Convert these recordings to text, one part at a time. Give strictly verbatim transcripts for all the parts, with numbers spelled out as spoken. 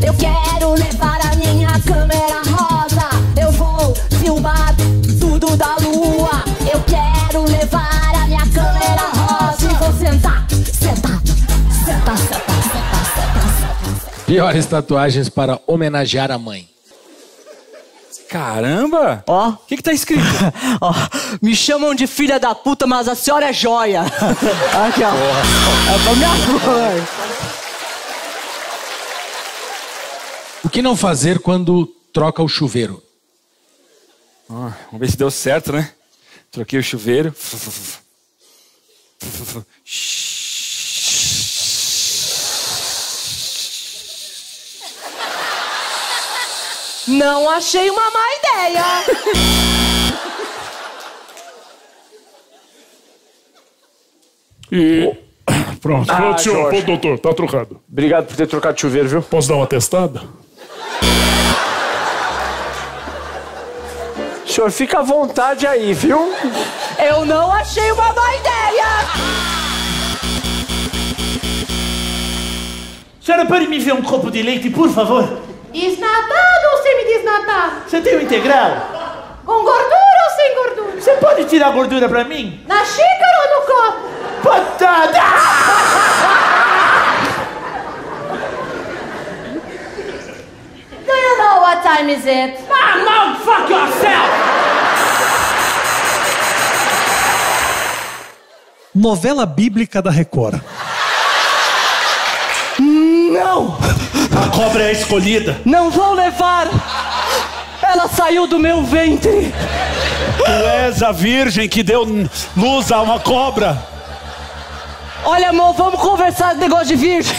Eu quero levar a minha câmera rosa. Eu vou filmar tudo da lua. Eu quero levar a minha câmera rosa. E vou sentar, sentar, sentar, sentar, sentar, sentar, sentar. Piores tatuagens para homenagear a mãe. Caramba! Ó. O que que tá escrito? Ó, me chamam de filha da puta, mas a senhora é joia. Aqui, ó. Porra. É pra minha mãe. O que não fazer quando troca o chuveiro? Ah, vamos ver se deu certo, né? Troquei o chuveiro. Não achei uma má ideia. E... Pronto, Ah, pronto, senhor, Jorge. pronto, doutor, tá trocado. Obrigado por ter trocado de chuveiro, viu? Posso dar uma testada? Senhor, fica à vontade aí, viu? Eu não achei uma má ideia. Senhora, pode me ver um copo de leite, por favor? Desnatado ou semi-desnatado? Você tem um integral? Com gordura ou sem gordura? Você pode tirar a gordura pra mim? Na xícara ou no copo? Patada! Do you know what time is it? Ah, não, fuck yourself! Novela bíblica da Record. Não! A cobra é a escolhida. Não vou levar! Ela saiu do meu ventre! Tu és a virgem que deu luz a uma cobra. Olha, amor, vamos conversar de negócio de virgem.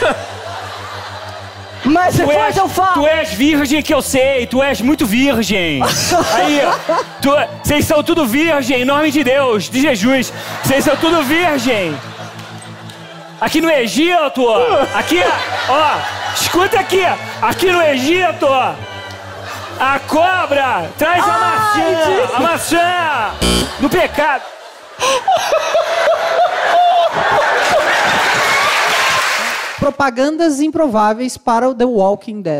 Mas Tu depois és, eu falo. tu és virgem que eu sei, tu és muito virgem. Aí, tu, vocês são tudo virgem, em nome de Deus, de Jesus. Vocês são tudo virgem. Aqui no Egito, aqui, ó, escuta aqui, aqui no Egito, a cobra traz a maçã, a maçã do pecado. Propagandas improváveis para o The Walking Dead.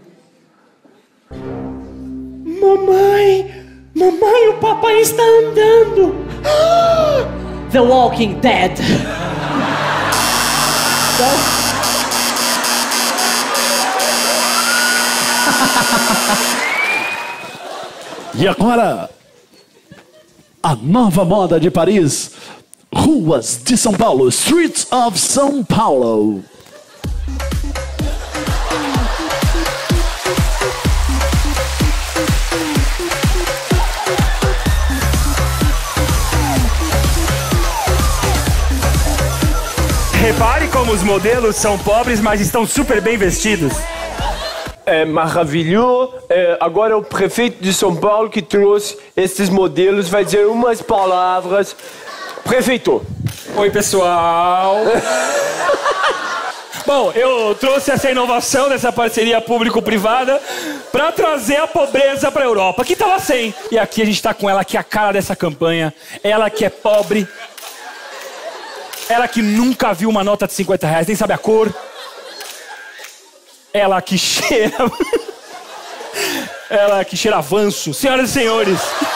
Mamãe, mamãe, o papai está andando. The Walking Dead. E agora, a nova moda de Paris, ruas de São Paulo, Streets of São Paulo. Repare como os modelos são pobres, mas estão super bem vestidos. É maravilhoso. É, agora é o prefeito de São Paulo que trouxe esses modelos. Vai dizer umas palavras. Prefeito. Oi, pessoal. Bom, eu trouxe essa inovação dessa parceria público-privada para trazer a pobreza para a Europa, que estava sem. E aqui a gente está com ela, que é a cara dessa campanha. Ela que é pobre. Ela que nunca viu uma nota de cinquenta reais, nem sabe a cor. Ela que cheira... Ela que cheira avanço. Senhoras e senhores.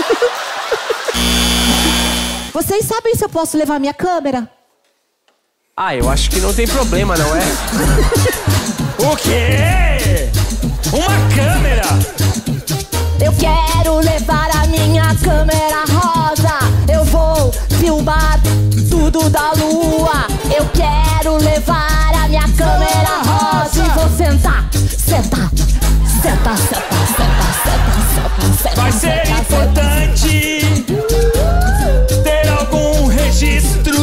Vocês sabem se eu posso levar minha câmera? Ah, eu acho que não tem problema, não é? O quê? Uma câmera? Eu quero levar a minha câmera rosa. Eu vou filmar tudo da lua. Eu quero levar a minha câmera rosa. E vou sentar, sentar, sentar, sentar, sentar, sentar, sentar, sentar. Vai ser importante ter algum registro.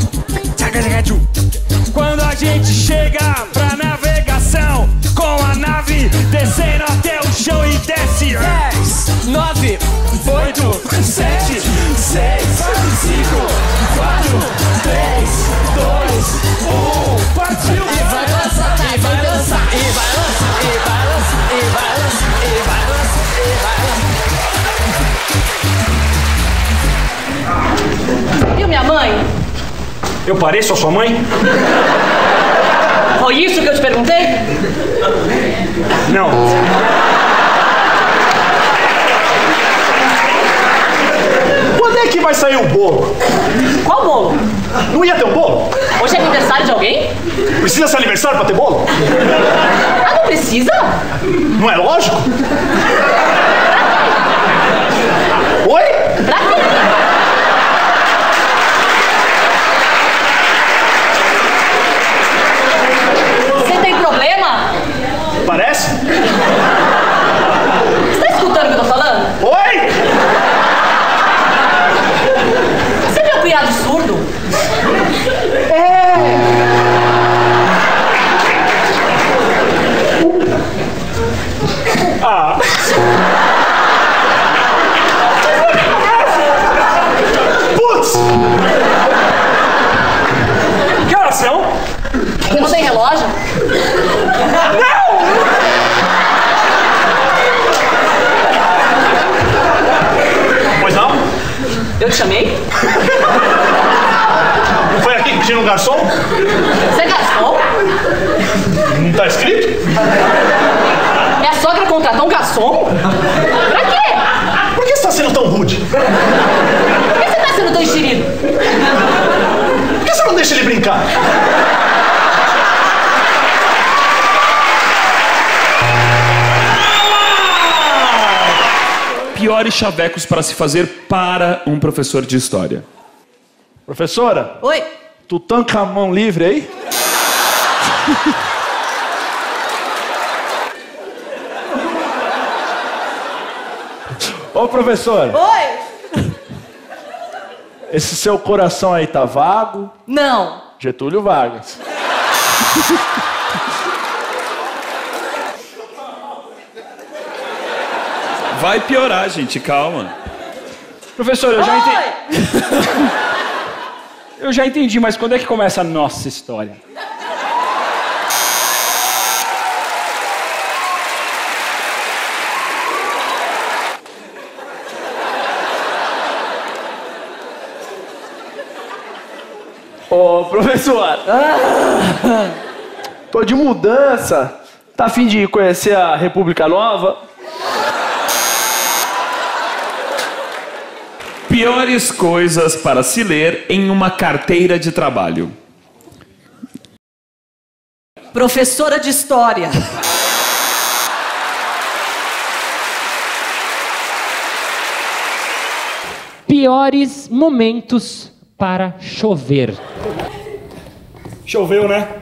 Quando a gente chega pra navegação, com a nave descendo até o chão e desce. dez, nove, oito, sete, seis, cinco, quatro, três, dois, um. Partiu! E vai lançar, e vai lançar, e vai lançar, e vai lançar, e vai lançar, e vai lançar, e vai lançar. Viu minha mãe? Eu pareço a sua mãe? Foi isso que eu te perguntei? Não. Quando é que vai sair o bolo? Qual bolo? Não ia ter um bolo? Hoje é aniversário de alguém? Precisa ser aniversário pra ter bolo? Ah, não precisa? Não é lógico? Oi? Pra quê? Você tem problema? Parece? Você tá escutando o que eu tô falando? Oi? Você é meu cunhado surdo? Ah. Putz! Que horas são? Você não tem relógio? Pois não? Eu te chamei? Não foi aqui que tinha um garçom? Você é garçom? Não tá escrito? Minha sogra contratou um garçom? Pra quê? Por que você tá sendo tão rude? Por que você tá sendo tão enxerido? Por que você não deixa ele brincar? Piores chavecos para se fazer para um professor de história. Professora? Oi? Tu tanca a mão livre aí? Ô, professora. Oi? Esse seu coração aí tá vago? Não. Getúlio Vargas. Vai piorar, gente, calma. Professor, eu já Oi! entendi. Eu já entendi, mas quando é que começa a nossa história? Ô, professor. Tô de mudança. Tá a fim de conhecer a República Nova? Piores coisas para se ler em uma carteira de trabalho. Professora de história. Piores momentos para chover. Choveu, né?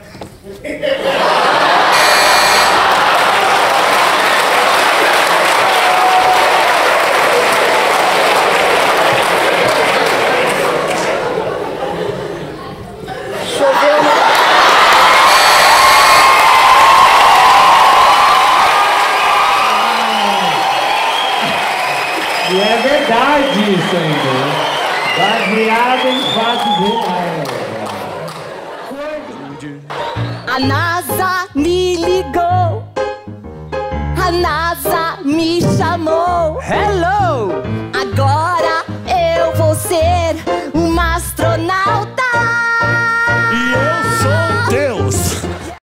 Choveu, né? E é verdade isso ainda, né? Baseado em fatos reais. A NASA me ligou, a NASA me chamou. Hello! Agora eu vou ser uma astronauta.